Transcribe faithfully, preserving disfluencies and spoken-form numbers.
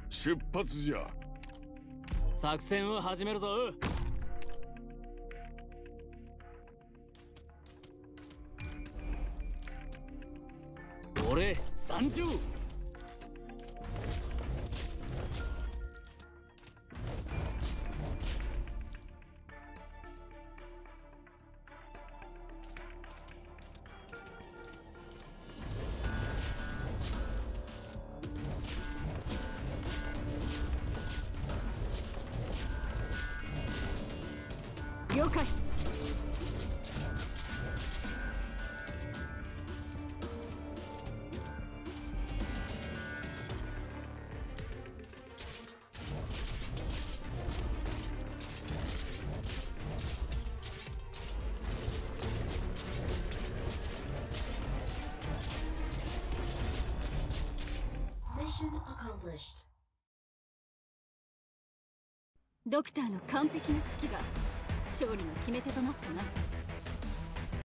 出発じゃ。 作戦を始めるぞ。俺参上。了解。ドクターの完璧な指揮が勝利の決め手となったな。